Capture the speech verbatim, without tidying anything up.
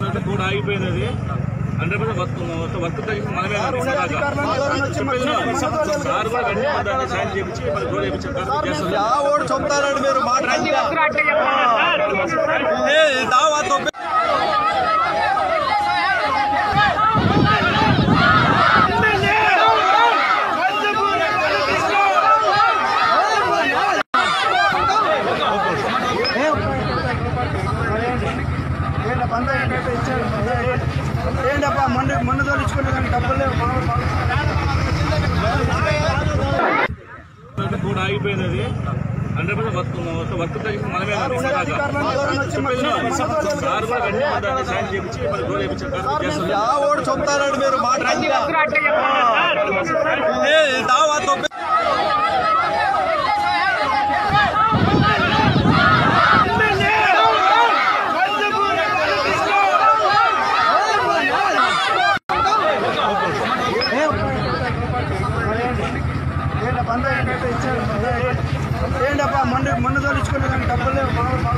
కూడా ఆగిపోయింది. అది హండ్రెడ్ పర్సెంట్ వర్క్ వర్క్ తగ్గించి మనమే సార్ కూడా వెంటనే సాయం చేయించి రోడ్ వేయించారు. చెప్తారండి మీరు ఏంటప్పా మొన్న మొన్న తోలించుకునే కానీ డబ్బులు లేవు. కూడా ఆగిపోయింది. అది హండ్రెడ్ పర్సెంట్ వర్క్ వర్క్ తగ్గించి మనమే సార్ కూడా వెంటనే సాయం చేయించి రోడ్ వేయించారు. చెప్తారండి మీరు ఏంటప్పా మొన్న మొన్న తోలించుకునే కానీ డబ్బులు లేవు.